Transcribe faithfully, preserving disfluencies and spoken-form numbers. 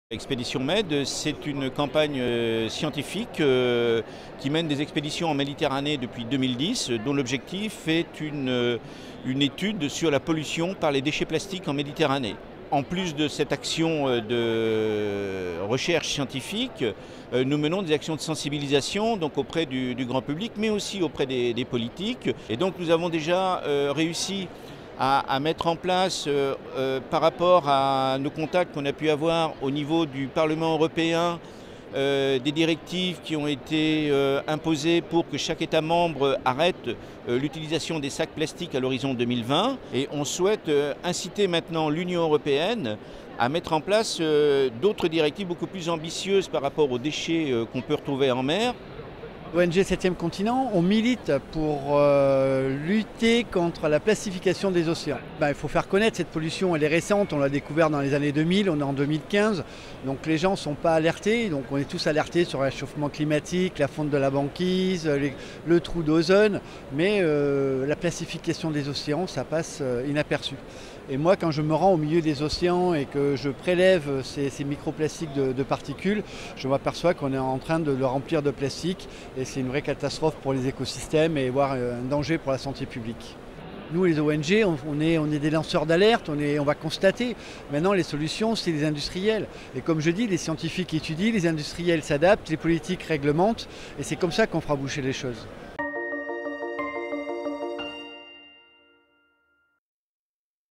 Expédition Med, c'est une campagne euh, scientifique euh, qui mène des expéditions en Méditerranée depuis deux mille dix, dont l'objectif est une, euh, une étude sur la pollution par les déchets plastiques en Méditerranée. En plus de cette action euh, de recherche scientifique, euh, nous menons des actions de sensibilisation donc auprès du, du grand public, mais aussi auprès des, des politiques. Et donc nous avons déjà euh, réussi À, à mettre en place euh, euh, par rapport à nos contacts qu'on a pu avoir au niveau du Parlement européen, euh, des directives qui ont été euh, imposées pour que chaque État membre arrête euh, l'utilisation des sacs plastiques à l'horizon deux mille vingt. Et on souhaite euh, inciter maintenant l'Union européenne à mettre en place euh, d'autres directives beaucoup plus ambitieuses par rapport aux déchets euh, qu'on peut retrouver en mer. L'O N G septième continent, on milite pour euh, lutter contre la plastification des océans. Ben, il faut faire connaître cette pollution, elle est récente, on l'a découvert dans les années deux mille, on est en deux mille quinze, donc les gens ne sont pas alertés, donc on est tous alertés sur le réchauffement climatique, la fonte de la banquise, les, le trou d'ozone, mais euh, la plastification des océans, ça passe euh, inaperçu. Et moi, quand je me rends au milieu des océans et que je prélève ces, ces microplastiques de, de particules, je m'aperçois qu'on est en train de le remplir de plastique et c'est une vraie catastrophe pour les écosystèmes et voire un danger pour la santé publique. Nous, les O N G, on, on, est, on est des lanceurs d'alerte, on, on va constater. Maintenant, les solutions, c'est les industriels. Et comme je dis, les scientifiques étudient, les industriels s'adaptent, les politiques réglementent et c'est comme ça qu'on fera bouger les choses.